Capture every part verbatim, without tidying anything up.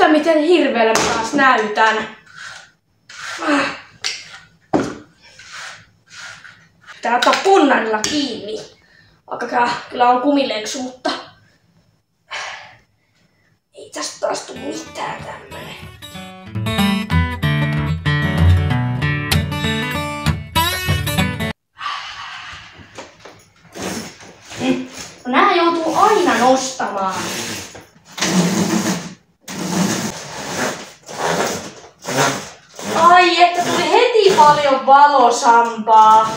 miten hirveellä mä taas näytän. Pitää ottaa punnarilla kiinni. Vaikka kyllä on kumilenksu, mutta ei tästä taas tule mitään tämmönen. No nää joutuu aina nostamaan. Ai, että tuli heti paljon valosampaa.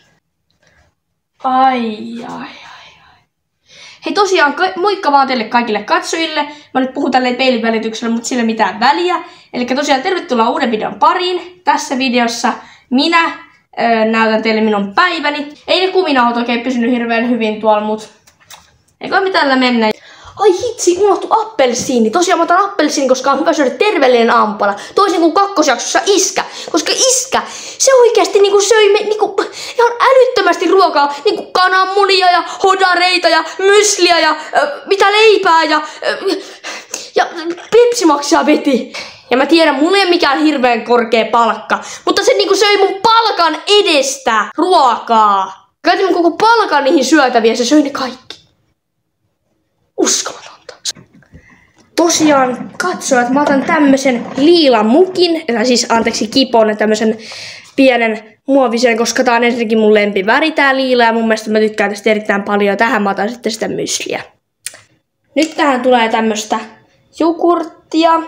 Ai, ai, ai, ai. Hei tosiaan, moikka vaan teille kaikille katsojille. Mä nyt puhun tälleen peilin välityksellä, mutta sillä mitään väliä. Eli tosiaan tervetuloa uuden videon pariin. Tässä videossa minä öö, näytän teille minun päiväni. Ei ne kuminauhat oikein pysynyt hirveän hyvin tuolla, mut eikö me tällä mennä. Ai hitsi, unohtui appelsiini. Tosiaan mä otan appelsiini, koska on hyvä syödä terveellinen aamupala. Toisin kuin kakkosjaksossa iskä. Koska iskä, se oikeasti niinku söi me, niinku, ihan älyttömästi ruokaa. Niinku kananmunia ja hodareita ja mysliä ja äh, mitä leipää ja, äh, ja pepsimaksia veti. Ja mä tiedän, mulla ei ole mikään hirveän korkea palkka. Mutta se niinku söi mun palkan edestä ruokaa. Käytin mun koko palkan niihin syötäviä ja se söi ne kaikki. Uskomatonta. Tosiaan katsojat, mä otan tämmösen liilan mukin, tai siis anteeksi kipon, tämmösen pienen muovisen, koska tää on ensinnäkin mun lempiväri tää liila ja mun mielestä mä tykkään tästä erittäin paljon. Tähän mä otan sitten sitä mysliä. Nyt tähän tulee tämmöstä jogurttia.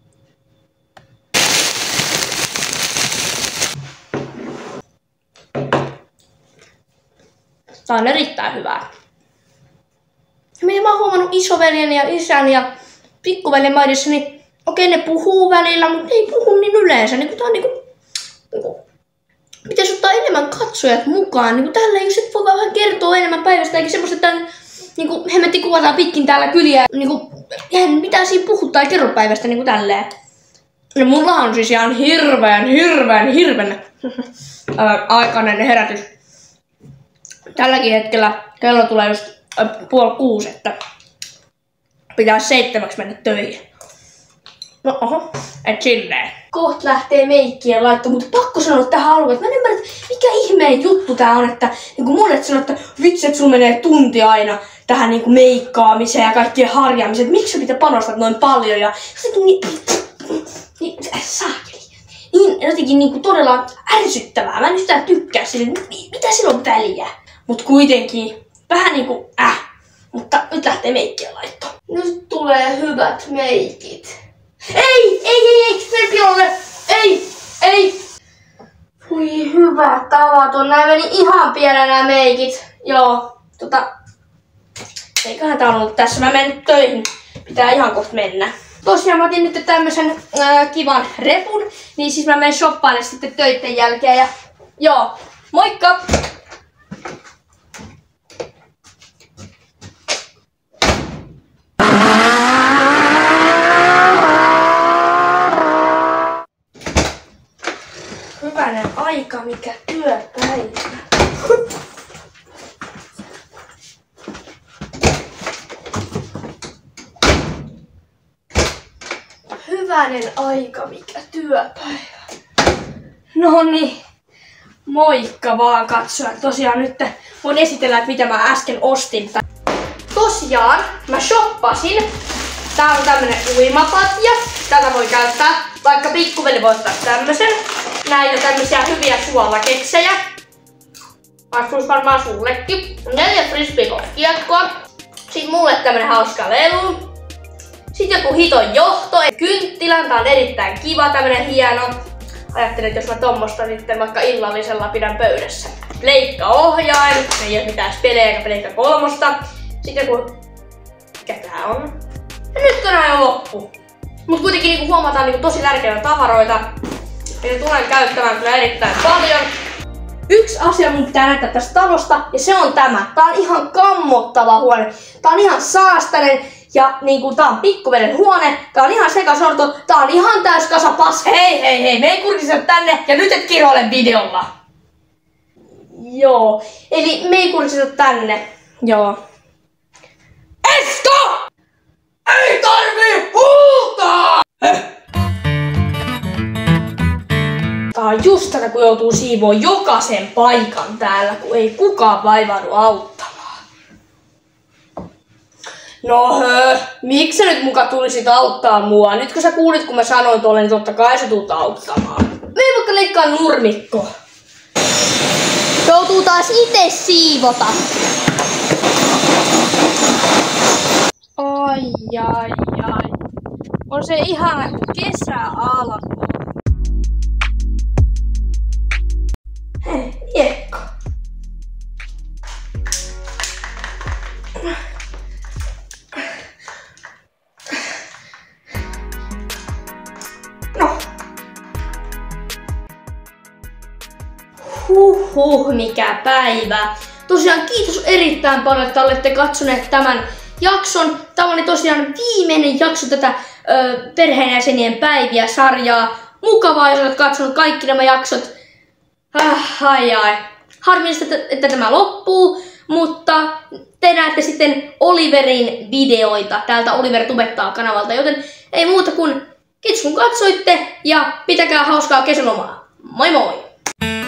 Tää on erittäin hyvää. Mitä mä oon huomannut isoveljen ja isän ja pikkuveljen maidissa, niin okei ne puhuu välillä, mutta ei puhu niin yleensä. Niin tää on niinku, niinku, pitäisi ottaa enemmän katsojat mukaan. Niin tällä jos et voi vähän kertoa enemmän päivästä, eikä semmoista, että niinku, hemmetti kuvataan pitkin täällä kyliä. Niinku, mitä siinä puhut tai kerro päivästä niinku tälleen. No mulla on siis ihan hirveän, hirveän, hirveän aikainen herätys. Tälläkin hetkellä kello tulee just puoli kuusi, että pitää seitsemäksi mennä töihin. No oho, et silleen. Koht lähtee meikkiä laittaa, mutta pakko sanoa tähän alueen, että mä en ymmärrä, mikä ihmeen juttu tää on, että niin kuin monet sanoo, että vitsi, että sulla menee tunti aina tähän niin kuin meikkaamiseen ja kaikkien harjaamiseen, että miksi sä pitää panostaa noin paljon ja jotenkin niin, niin saakeli. Niin jotenkin niin kuin todella ärsyttävää, mä en yhtään tykkää sille, mitä sillä on väliä. Mut kuitenkin vähän niinku äh, mutta nyt lähtee meikkiä laittoon. Nyt tulee hyvät meikit. Ei, ei, ei, ei, Snappilolle, ei, ei. Voi hyvä tavaton, nää meni ihan pienellä nää meikit. Joo, tota, eiköhän tää on ollut tässä, mä menen töihin, pitää ihan kohta mennä. Tosiaan mä otin nyt tämmösen äh, kivan repun, niin siis mä menen shoppaille sitten töitten jälkeen ja joo, moikka! Hyvänen aika, mikä työpäivä. Hyvänen aika, mikä työpäivä. Noniin, moikka vaan katsojat. Tosiaan nyt voin esitellä, että mitä mä äsken ostin. Tosiaan mä shoppasin. Tää on tämmönen uimapatja. Tätä voi käyttää, vaikka pikkuveli voi ottaa tämmösen. Näitä tämmösiä hyviä suolakeksejä. Vastuus varmaan sullekin. Neljä frisbeegolf-kiekkoa. Sitten mulle tämmönen hauska lelu. Sitten joku hiton johto. Kynttilän, tää on erittäin kiva, tämmönen hieno. Ajattelin, että jos mä tommosta sitten vaikka illallisella pidän pöydässä. Pleikkaohjain, ei oo mitään pelejä eikä pleikka kolmosta. Sitten joku... Mikä tää on? Ja nyt kun nää on loppu. Mut kuitenkin niinku huomataan niinku tosi tärkeitä tavaroita. Mitä tulen käyttämään kyllä erittäin paljon. Yksi asia mun pitää näyttää tästä talosta, ja se on tämä. Tää on ihan kammottava huone. Tää on ihan saastainen, ja niinku tää on pikkuveden huone. Tää on ihan sekasorto. Tää on ihan täys kasa pas. Hei hei hei, me ei kurkise tänne, ja nyt et kiroile videolla. Joo, eli me ei kurkise tänne. Joo. Esko! Ei tarvii huutaa! Tää on just tätä, kun joutuu siivoon jokaisen paikan täällä, kun ei kukaan vaivaudu auttamaan. No hö, miksi sä nyt muka tulisit auttaa mua? Nyt kun sä kuulit, kun mä sanoin tuolle, niin totta kai sä tulet auttamaan. Me ei vaikka leikkaa nurmikko. Joutuu taas itse siivota. Ai ai ai. On se ihana, kun kesä alkoi. Hei, Jekka. No. Huhhuh, mikä päivä. Tosiaan kiitos erittäin paljon, että olette katsoneet tämän jakson. Tämä oli tosiaan viimeinen jakso tätä ö, perheenjäsenien päiviä sarjaa. Mukavaa, jos olet katsonut kaikki nämä jaksot. Äh, ai ai. Harmillista, että, että tämä loppuu, mutta te näette sitten Oliverin videoita täältä Oliver Tubettaa kanavalta, joten ei muuta kuin kiitos kun katsoitte ja pitäkää hauskaa kesälomaa. Moi moi!